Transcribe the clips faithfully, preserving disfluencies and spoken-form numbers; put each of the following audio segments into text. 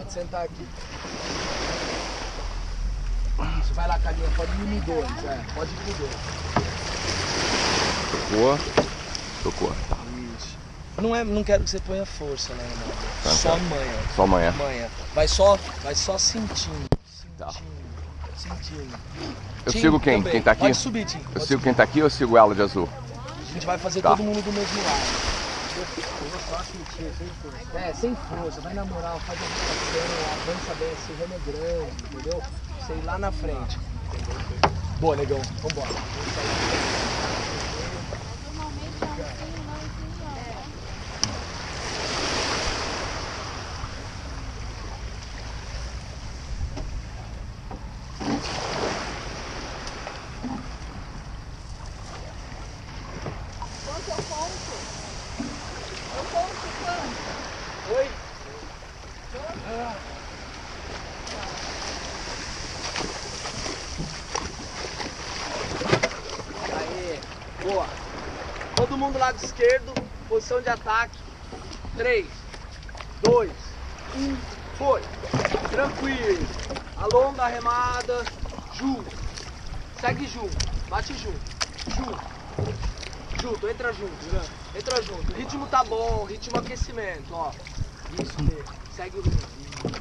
Pode sentar aqui. Isso, vai lá, Calinha. Pode ir no dois, é. Pode ir no dois. Tocou. Tocou. Isso. Não, é, não quero que você ponha força, né, Ronaldo? Tá, só tá. manha. Só manha. Manha. Vai só, vai só sentindo. Sentindo. Tá. Sentindo. Eu Tim, sigo quem? Também. Quem tá aqui? Pode subir, Tim. Eu Pode sigo subir. quem tá aqui ou eu sigo ela de azul? A gente vai fazer tá. todo mundo do mesmo lado. Eu vou só sentir, sem força. É, sem força. Vai na moral, faz a rotação, avança bem, esse ramo é grande, entendeu? Você ir lá na frente. Boa, negão. Vambora. Oi? Ah. Aê, boa. Todo mundo lado esquerdo, posição de ataque. três, dois, um, foi. Tranquilo. Alonga a remada. Junto. Segue junto. Bate junto. Junto. Junto, entra junto. Entra junto. O ritmo tá bom, ritmo aquecimento, ó. Isso, Dê. Segue o ritmo.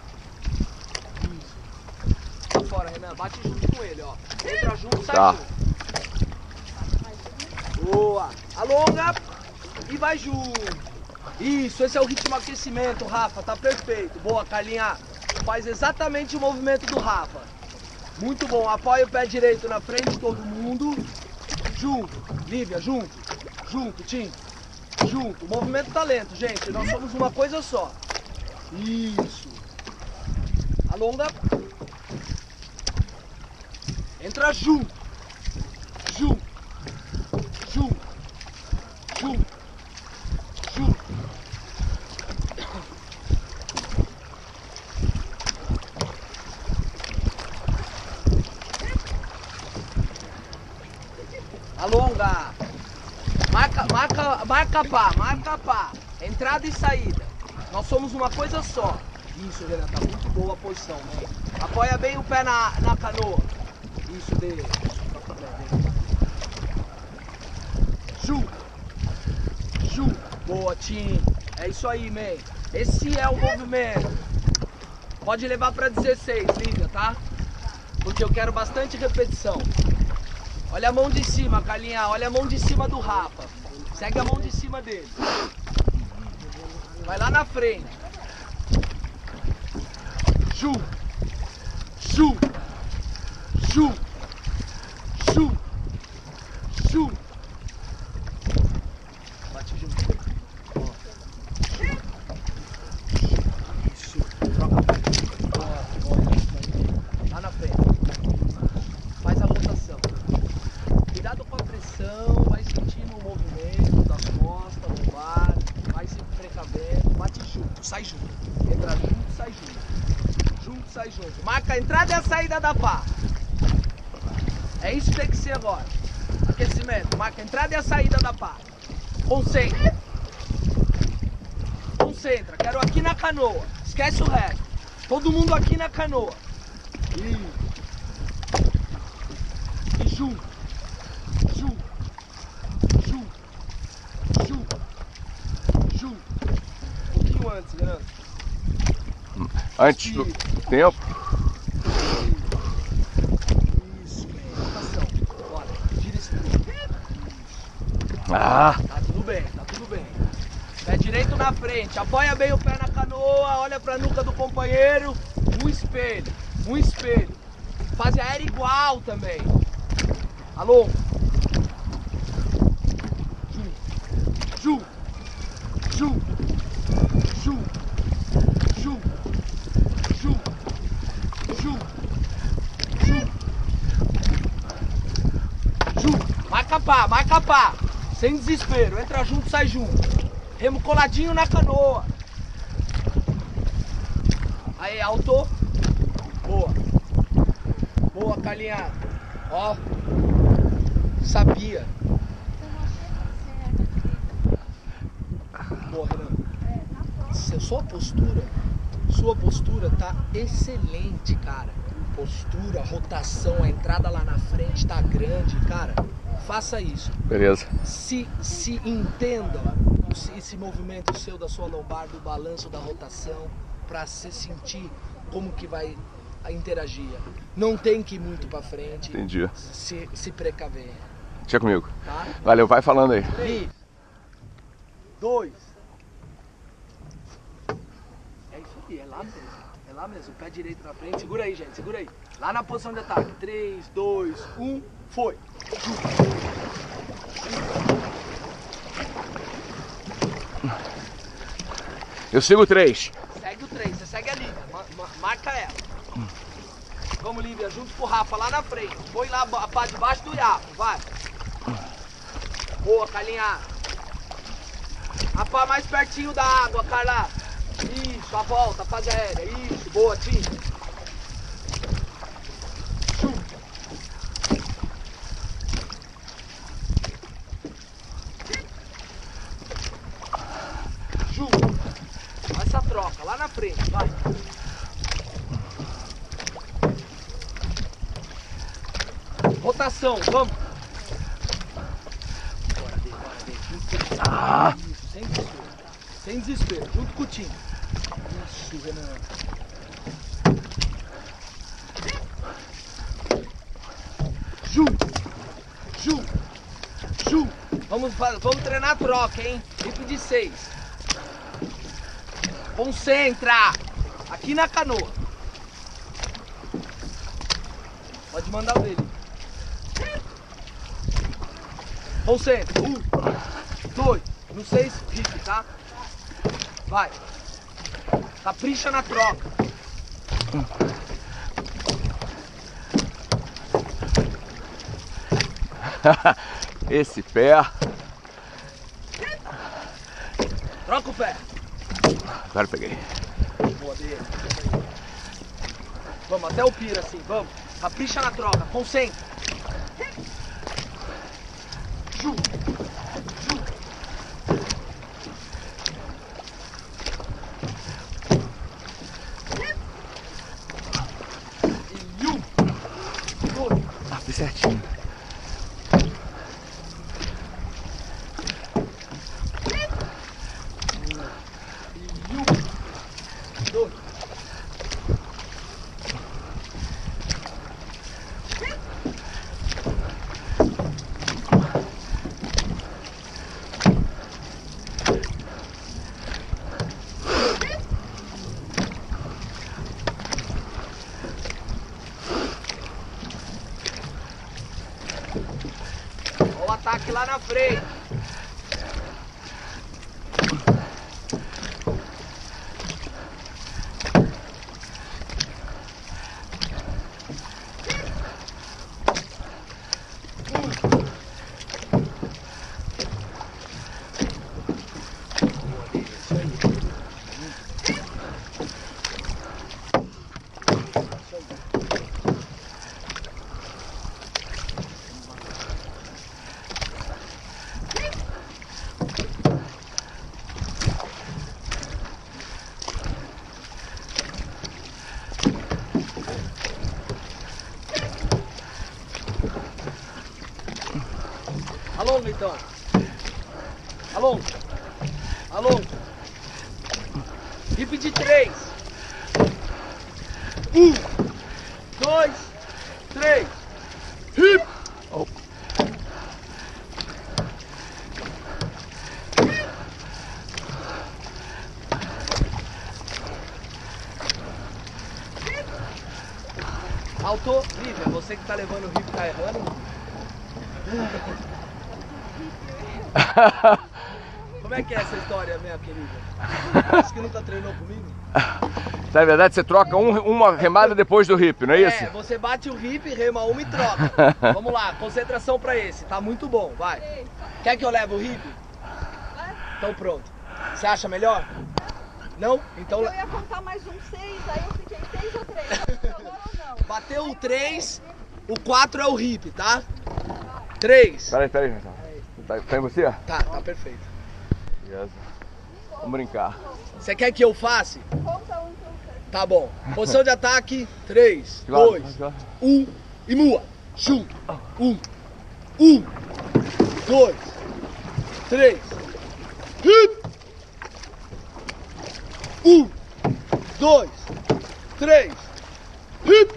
Isso. Tá fora, Renan. Bate junto com ele, ó. Entra junto, sai Tá. junto. Boa. Alonga e vai junto. Isso, esse é o ritmo aquecimento, Rafa. Tá perfeito. Boa, Carlinha. Faz exatamente o movimento do Rafa. Muito bom. Apoia o pé direito na frente de todo mundo. Junto. Lívia, junto. Junto, Tim. Junto. O movimento tá lento, gente. Nós somos uma coisa só. Isso. Alonga. Entra junto. Junto. Junto. Junto. Junto. Alonga. Marca, marca, marca pá, marca pá. Entrada e saída. Nós somos uma coisa só. Isso, Helena, tá muito boa a posição, né? Apoia bem o pé na, na canoa. Isso, dele. Junto. Junto. Boa, Tim. É isso aí, man. Esse é o movimento. Pode levar pra dezesseis, Lívia, tá? Porque eu quero bastante repetição. Olha a mão de cima, Carlinha. Olha a mão de cima do Rafa. Segue a mão de cima dele. Vai lá na frente. Ju. Ju. Ju. Ju. Ju. Bate junto. Isso. Troca. Lá na frente. Faz a rotação. Cuidado com a pressão, vai sentindo o movimento das costas, lombar, vai se precavendo, bate junto, sai junto. Entra junto, sai junto. Junto, sai junto. Marca a entrada e a saída da pá. É isso que tem que ser agora. Aquecimento, marca a entrada e a saída da pá. Concentra. Concentra, quero aqui na canoa. Esquece o resto. Todo mundo aqui na canoa. Isso. E junto. Junto. Junto. Junto. Junto. Um pouquinho antes, Leandro. Antes do tempo. Isso, bem. Rotação. Bora. Gira esse tudo. Ah! Tá tudo bem, tá tudo bem. Pé direito na frente. Apoia bem o pé na canoa. Olha pra nuca do companheiro. Um espelho. Um espelho. Fase aérea igual também. Alô? Ju. Ju. Ju. Ju. Ju. Ju. Ju. Ju. Marca pá, marca pá. Sem desespero. Entra junto, sai junto. Remo coladinho na canoa. Aí, alto. Boa. Boa, Carlinha. Ó. Sabia. Boa, Renan. Sua postura, sua sua postura tá excelente, cara. Postura, rotação, a entrada lá na frente tá grande, cara. Faça isso. Beleza. Se, se entenda esse movimento seu da sua lombar, do balanço, da rotação, pra se sentir como que vai interagir. Não tem que ir muito pra frente. Entendi. Se, se precaver. Deixa comigo. Tá? Valeu, vai falando aí. três, dois. É isso aí, é lá mesmo. É lá mesmo. Pé direito na frente. Segura aí, gente. Segura aí. Lá na posição de ataque. três, dois, um. Foi. Eu sigo o três. Segue o três. Você segue a Lívia. Ma ma marca ela. Vamos, Lívia. Junto com o Rafa lá na frente. Põe lá a pá debaixo do iapo. Vai. Boa, Carlinha. A pá mais pertinho da água, Carla. Isso, a volta, a fase aérea. Isso, boa, Tim. Ju. Essa troca, lá na frente, vai. Rotação, vamos. Bora, Dê, bora, Dê. Ah. Isso, sem desespero. Sem desespero, junto com o time. Isso, Renan. Ju. Ju. Ju. Vamos, vamos treinar a troca, hein? Hip de seis. Concentra. Aqui na canoa. Pode mandar o dele. Concentra. Um, dois, no seis, hip, tá? Vai. Capricha na troca. Esse pé. Troca o pé. Agora eu peguei. Boa dele. Vamos, até o pira assim, vamos. Capricha na troca, concentra. Ju. Ju. E um. Dois. Ah, foi certinho. E um. Dois. Olha o ataque lá na frente. Alonga então. Alonga. Alonga. Hip de três. Um, dois, três. Hip. Oh. Faltou. Lívia, você que tá levando o hip tá errando. Como é que é essa história, minha querida? Parece que nunca treinou comigo? Na verdade, você troca um, uma remada depois do hip, não é isso? É, você bate o hip, rema uma e troca. Vamos lá, concentração pra esse. Tá muito bom, vai. Quer que eu leve o hip? Então pronto. Você acha melhor? Não? Então... Eu ia contar mais um seis, aí eu fiquei seis ou três. Agora ou não? Bateu o três, o quatro é o hip, tá? três. Peraí, peraí, então. Tá, tá em você? Tá, tá perfeito. Beleza. Vamos brincar. Você quer que eu faça? Conta um, então, Tá bom. Posição de ataque. três, dois, um e mua. Chum. um, um, dois, três. Hip. um, dois, três. Hip.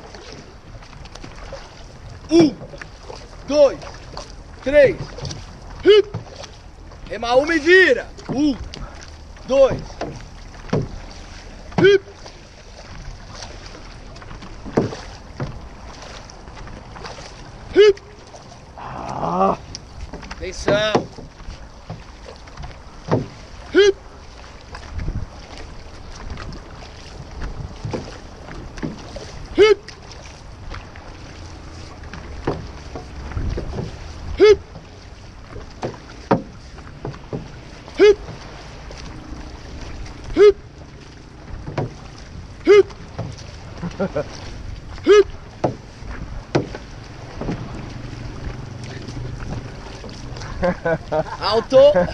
um, dois, três. Hip. Rema uma e vira. um, dois. Hip. Hip. Ah. Atenção. Hip. Hip. Hip. Hip. Hip. Hip. Hip. Alto.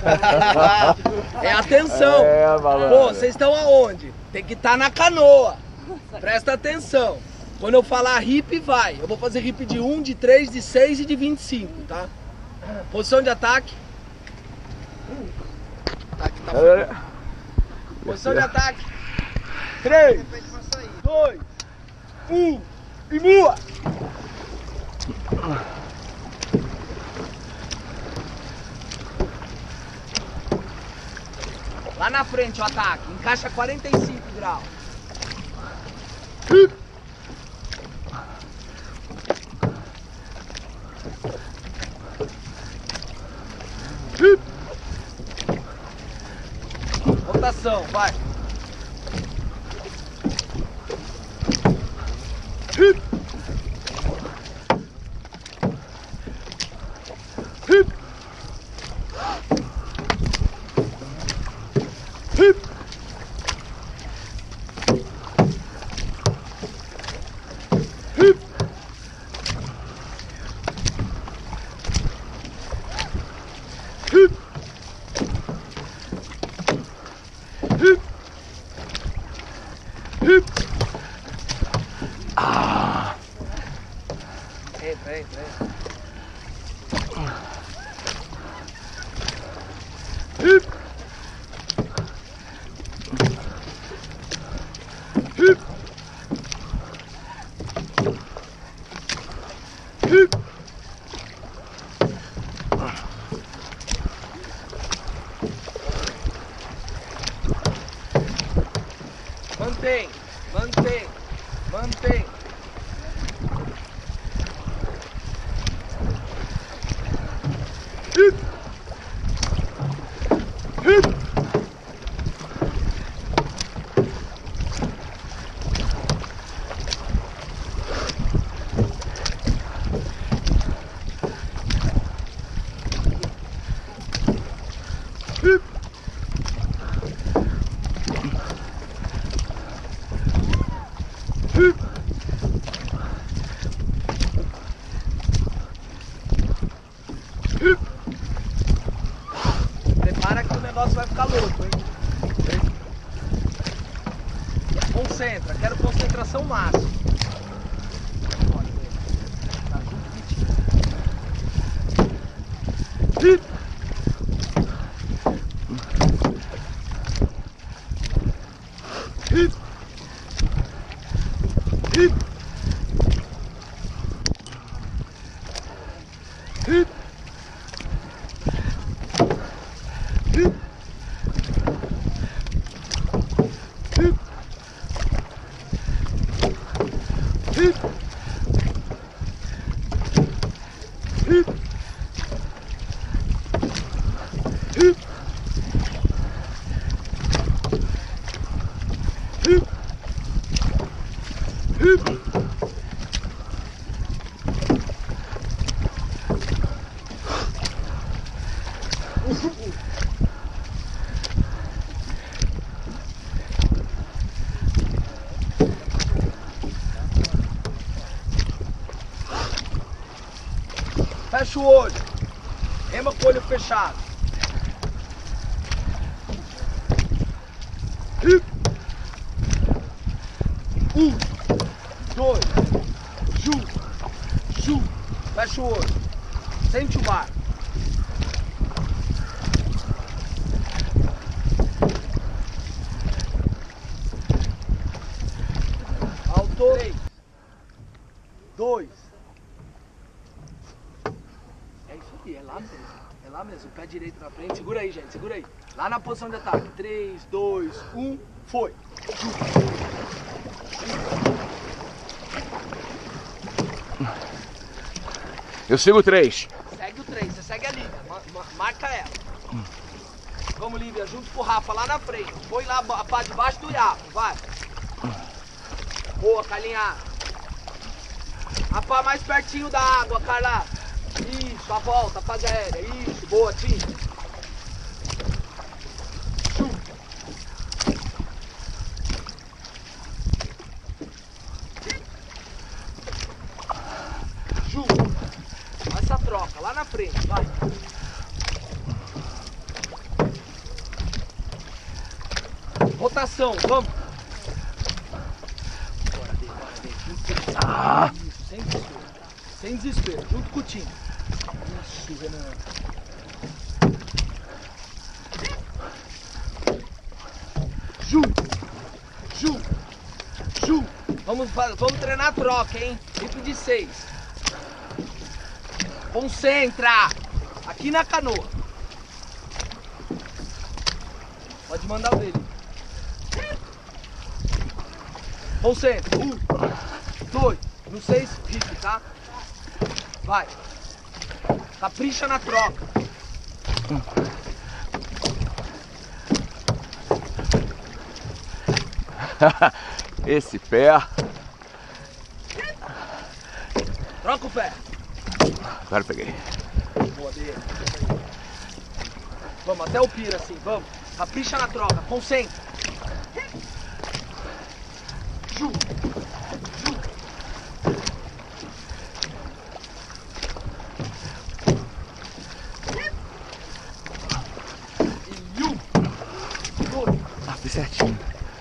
É atenção. É, malandro. Pô, vocês estão aonde? Tem que estar na canoa. Presta atenção. Quando eu falar hip, vai. Eu vou fazer hip de um, de três, de seis e de vinte e cinco, tá? Posição de ataque. Tá aqui, tá fora. Posição de ataque. três, dois, um e mua. Lá na frente o ataque, encaixa quarenta e cinco graus. Rotação, vai. Hip. Hip. Hip. Hip. Hip. Hip. Hip. Ah. Entra, entra, entra. Hip. Hip. Hip. Mantém, mantém, mantém. Hip. Hip. Hip. Hip. Hip. Prepara que o negócio vai ficar louco, hein? Concentra, quero concentração máxima. Hip. Hip. Hip. Hip. Hip. Hip. Hip. Hip. Hip. Hip. Hip. Fecha o olho. Rema com o olho fechado. Hip. Um, dois, ju, ju. Fecha o olho. Sente o mar. Alto. Três, dois. É isso aí, é lá mesmo. É lá mesmo. Pé direito na frente. Segura aí, gente. Segura aí. Lá na posição de ataque. Três, dois, um. Foi. Eu sigo o três. Segue o três, você segue a Lívia, ma ma marca ela. Vamos, Lívia, junto com o Rafa lá na frente. Põe lá a pá debaixo do Rafa, vai. Boa, Carlinha. A pá mais pertinho da água, Carla. Isso, a volta, a pá aérea. Isso, boa, Tim. Essa troca lá na frente, vai. Rotação, vamos. Bora, Dê, bora, Dê. Ah. Isso, sem desespero. Sem desespero, junto com o time. Isso, Renan. Ju, Ju, Ju. Vamos, vamos treinar a troca, hein? Tipo de seis. Concentra! Aqui na canoa. Pode mandar o dele. Concentra. Um, dois, no seis, hip, tá? Vai. Capricha na troca. Esse pé. Troca o pé. Agora eu peguei. Boa dele. Vamos, até o pira assim, vamos. Capricha na troca, concentra. Ju, ju. E um, dois. Ah, foi certinho.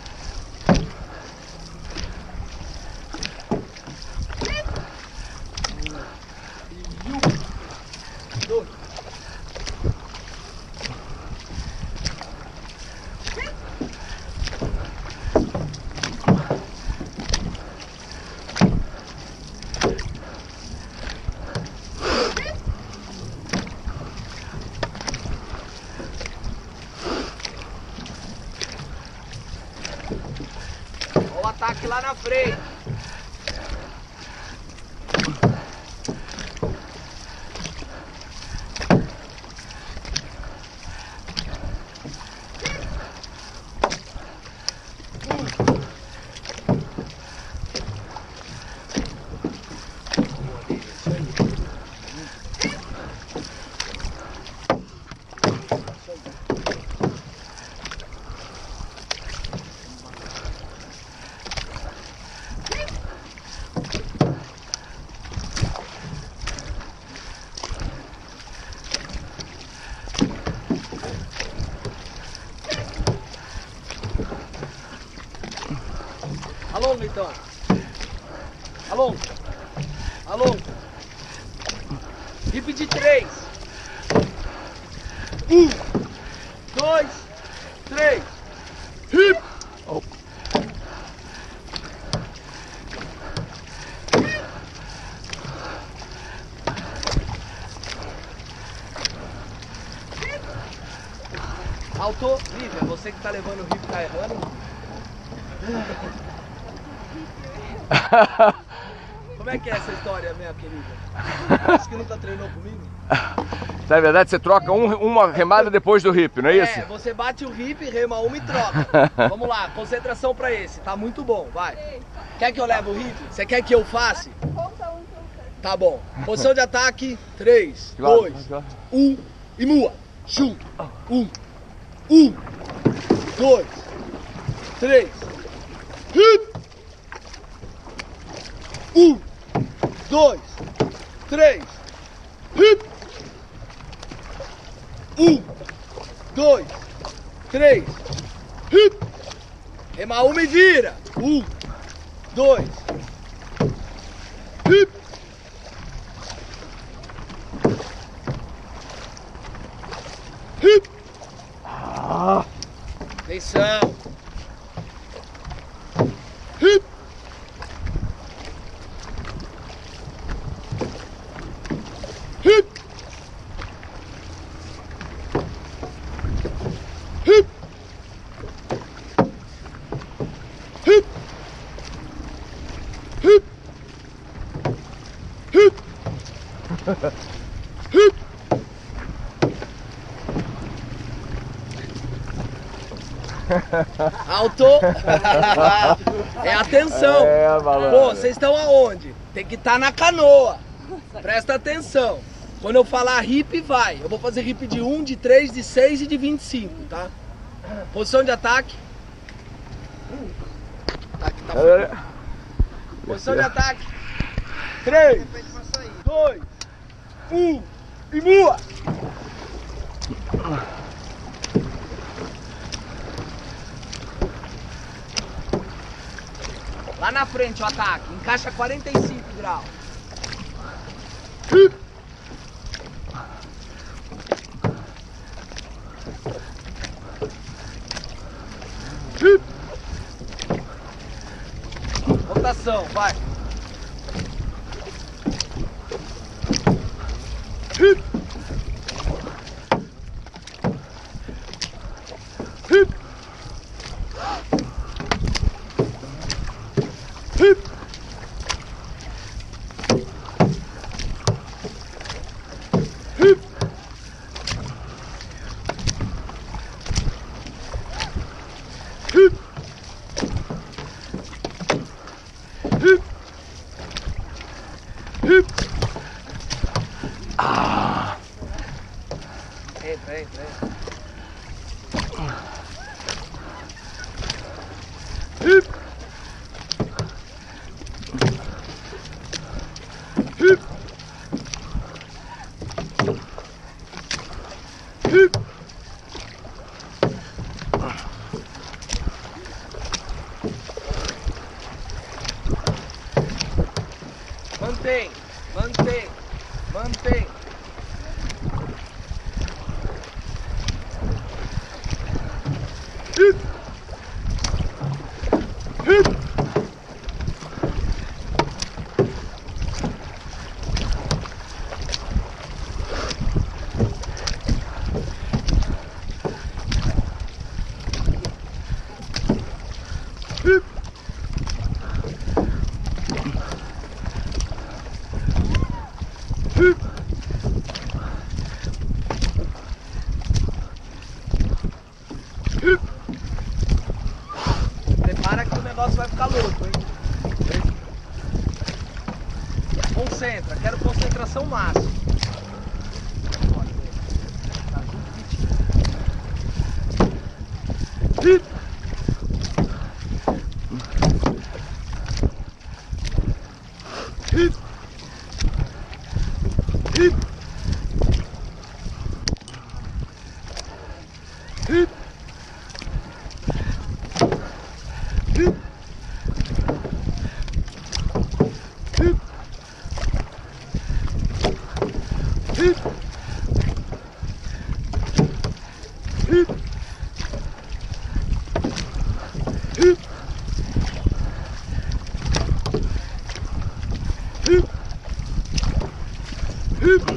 O ataque lá na frente. Alonga então. Alonga. Alonga. Hip de três. Um, dois, três. Hip. Oh. Alto, Lívia, você que tá levando o hip tá errando. Como é que é essa história, minha querida? Você que nunca treinou comigo? Na verdade, você troca um, uma remada depois do hip, não é isso? É, você bate o hip, rema uma e troca. Vamos lá, concentração pra esse. Tá muito bom, vai. Quer que eu leve o hip? Você quer que eu faça? Conta um, conta. Tá bom. Posição de ataque, três, dois, um e mua. Chum. Um, um, dois, três. Hip. Um, dois, três. Hip. Um, dois, três. Hip. Rema uma e vira. Um, dois. Hip. Hip. Ah. Atenção. Hip. Hip. Hip. Hip. Hip. Hip. Hip. Alto. É atenção. É, malandro. Pô, vocês estão aonde? Tem que estar na canoa. Presta atenção. Quando eu falar hip, vai. Eu vou fazer hip de um, de três, de seis e de vinte e cinco, tá? Posição de ataque. Tá aqui, tá fora. Posição de ataque. três, dois, um e voa! Lá na frente o ataque. Encaixa quarenta e cinco graus. Rotação, vai. Hip. Hip. Hip. Hip. Hip. Hip. Hip. Ah. Entra, entra, entra. Hip. Hip. Hip. Mantém, mantém, mantém. Hip. Hip. Hip. Hip. Hip. Prepara que o negócio vai ficar louco, hein? Concentra, quero concentração máxima. Hip. Hip. Hip. Hip. Hip. Hip. Hip. Hip. Hip. Hip. Hip.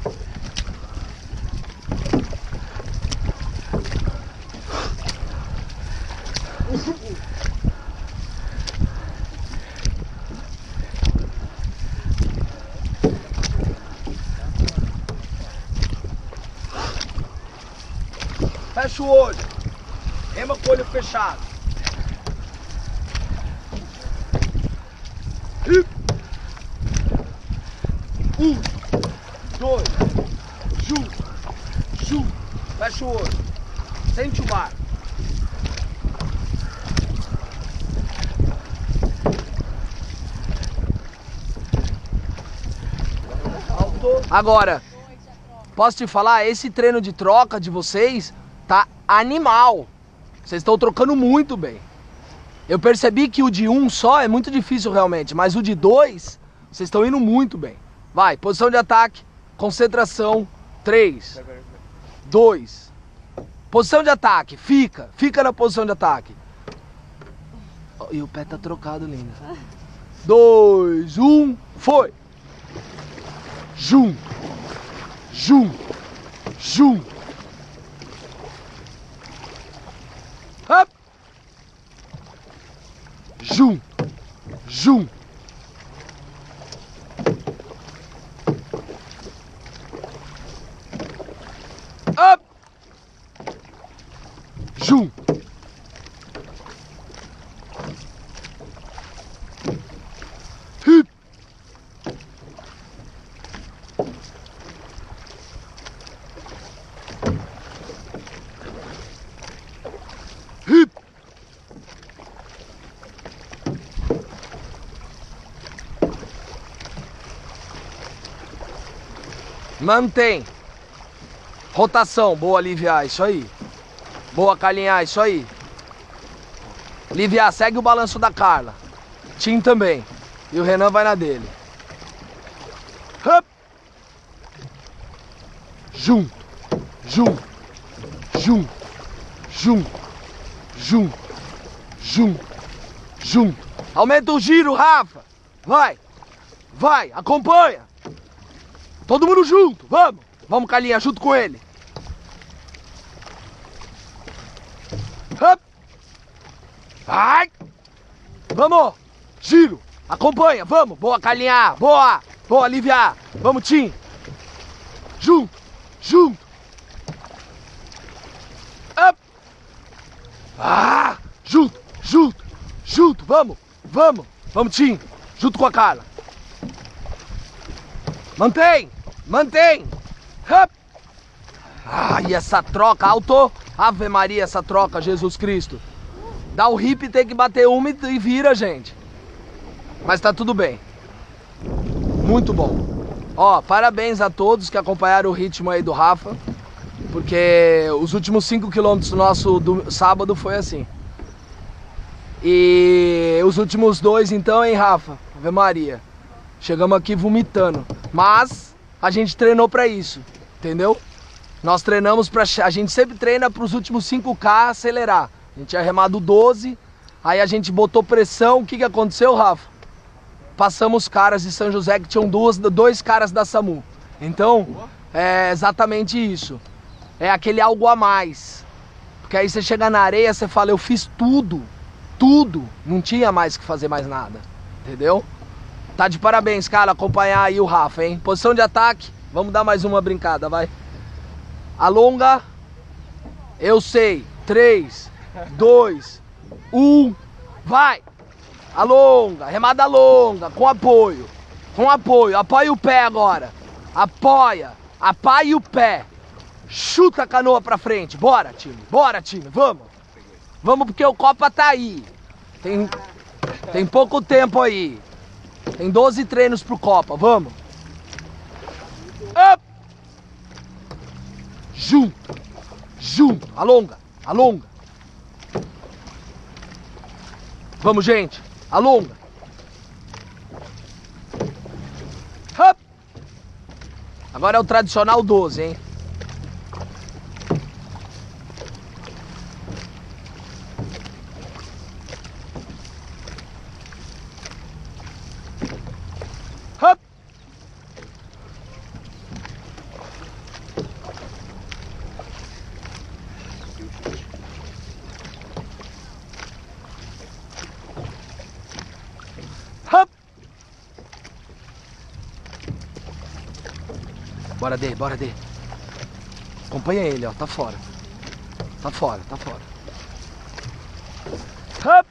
Fecha o olho. Rema com o olho fechado. Hip. Um, dois, ju, ju. Fecha o olho. Sente o mar. Alto. Agora, posso te falar, esse treino de troca de vocês tá animal. Vocês estão trocando muito bem. Eu percebi que o de um só é muito difícil realmente, mas o de dois, vocês estão indo muito bem. Vai, posição de ataque, concentração, três, dois, posição de ataque, fica, fica na posição de ataque. Oh, e o pé tá trocado, linda. dois, um, foi! Junto, junto, junto. Up. Junto, junto. Up. Junto. Hip. Hip. Mantém. Rotação, boa, aliviar, isso aí. Boa, calinhar, isso aí. Aliviar, segue o balanço da Carla. Tim também. E o Renan vai na dele. Hup. Junto, junto, junto, junto, junto, junto, junto. Aumenta o giro, Rafa. Vai, vai, acompanha. Todo mundo junto, vamos. Vamos, Calinha, junto com ele. Hup. Vai. Vamos. Giro. Acompanha, vamos. Boa, Calinha. Boa. Boa, aliviar. Vamos, Tim. Junto. Junto. Up. Ah. Junto. Junto. Junto. Vamos. Vamos. Vamos, Tim. Junto com a Carla. Mantém. Mantém. Hup. Ah, e essa troca, alto. Ave Maria, essa troca, Jesus Cristo. Dá o hip, tem que bater uma e vira, gente. Mas tá tudo bem. Muito bom. Ó, parabéns a todos que acompanharam o ritmo aí do Rafa. Porque os últimos cinco quilômetros do nosso do, sábado foi assim. E os últimos dois então, hein, Rafa? Ave Maria. Chegamos aqui vomitando. Mas a gente treinou pra isso, entendeu? Nós treinamos pra... A gente sempre treina pros últimos cinco K acelerar. A gente tinha remado doze, aí a gente botou pressão. O que que aconteceu, Rafa? Passamos os caras de São José que tinham duas, dois caras da SAMU. Então, é exatamente isso. É aquele algo a mais. Porque aí você chega na areia, você fala, eu fiz tudo. Tudo. Não tinha mais que fazer mais nada. Entendeu? Tá de parabéns, cara, acompanhar aí o Rafa, hein? Posição de ataque. Vamos dar mais uma brincada, vai. Alonga. Eu sei. três, dois, um. Vai. Alonga. Remada longa. Com apoio. Com apoio. Apoia o pé agora. Apoia. Apoia o pé. Chuta a canoa pra frente. Bora, time. Bora, time. Vamos. Vamos porque o Copa tá aí. Tem, tem pouco tempo aí. Tem doze treinos pro Copa. Vamos. Up. Junto. Junto. Alonga. Alonga. Vamos, gente. Alonga. Up. Agora é o tradicional doze, hein? Up. Up. Bora, Dê, bora, Dê. Acompanha ele, ó. Tá fora. Tá fora, tá fora. Up.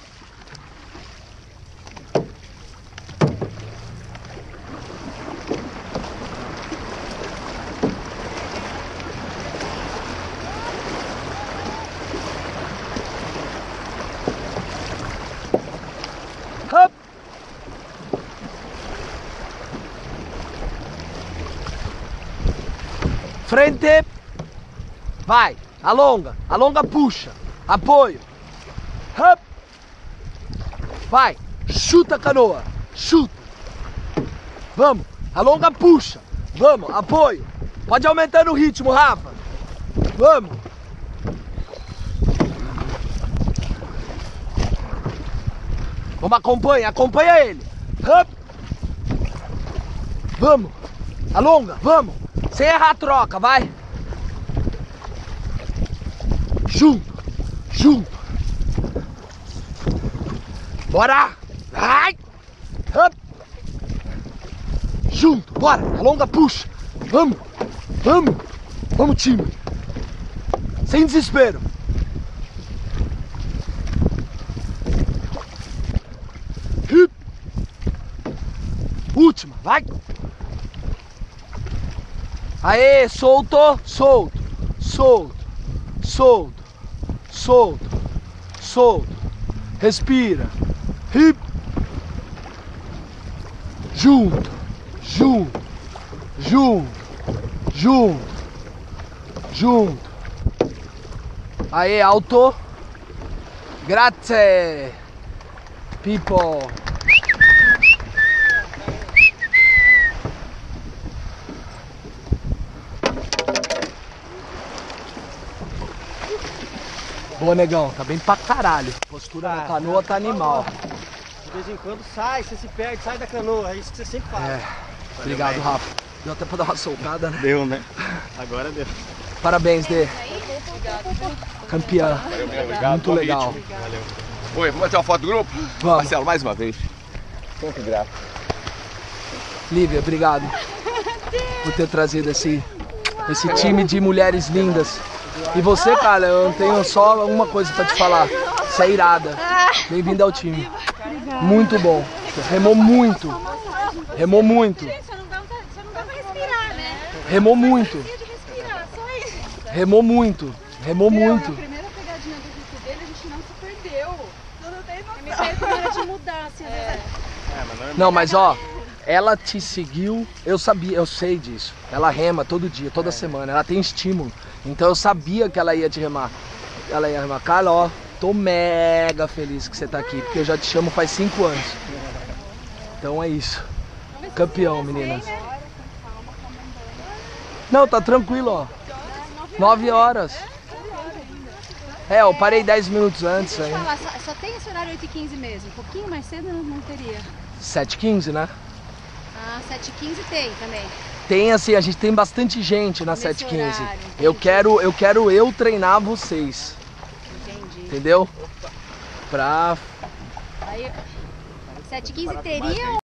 Up. Frente. Vai. Alonga. Alonga, puxa. Apoio. Up. Vai, chuta a canoa, chuta. Vamos, alonga, puxa. Vamos, apoio. Pode aumentar o ritmo, Rafa. Vamos. Vamos, acompanha, acompanha ele. Hup. Vamos, alonga, vamos. Sem errar a troca, vai. Junto, junto. Bora. Vai. Hup. Junto, bora. Alonga, puxa. Vamos, vamos. Vamos, time. Sem desespero. Hip. Última, vai. Aê, solto, solto, solto, solto, solto, solto. Respira. Hip. Junto, junto, junto, junto, junto. Aê, alto. Grazie, people. Boa, negão, tá bem pra caralho. Postura Tá, na canoa tá animal. De vez em quando sai, você se perde, sai da canoa, é isso que você sempre faz. É, obrigado, Rafa. Deu até pra dar uma soltada, né? Deu, né? Agora deu. Parabéns, Dê. Campeã. Valeu, meu, obrigado. Muito Bom legal. ritmo. Oi, vamos bater uma foto do grupo? Vamos. Marcelo, mais uma vez. Muito grato. Lívia, obrigado por ter trazido esse, esse time de mulheres lindas. E você, cara, eu tenho só uma coisa pra te falar. Você é irada. Bem-vinda ao time. Muito bom. Remou muito. Remou muito. Você não dá, você não dá pra respirar, né? Remou muito. Precisa de respirar, só isso. Remou muito. Remou muito. Na primeira pegadinha do risco dele, a gente não se perdeu. Tu não tem noção. Me veio com hora de mudar, assim, é. Não, mas ó, ela te seguiu, eu sabia, eu sei disso. Ela rema todo dia, toda semana, ela tem estímulo. Então eu sabia que ela ia te remar. Ela ia remar. Carla, ó, tô mega feliz que você tá aqui, porque eu já te chamo faz cinco anos. Então é isso. Campeão, meninas. Não, tá tranquilo, ó. Nove horas. É, eu parei dez minutos antes Deixa eu aí. falar, só, só tem esse horário oito e quinze mesmo. Um pouquinho mais cedo não, não teria. sete e quinze, né? Ah, sete e quinze tem também. Tem assim, a gente tem bastante gente na Nesse sete e quinze. horário, Eu entendi. quero, eu quero eu treinar vocês, Entendi. entendeu? Pra Aí, sete e quinze teria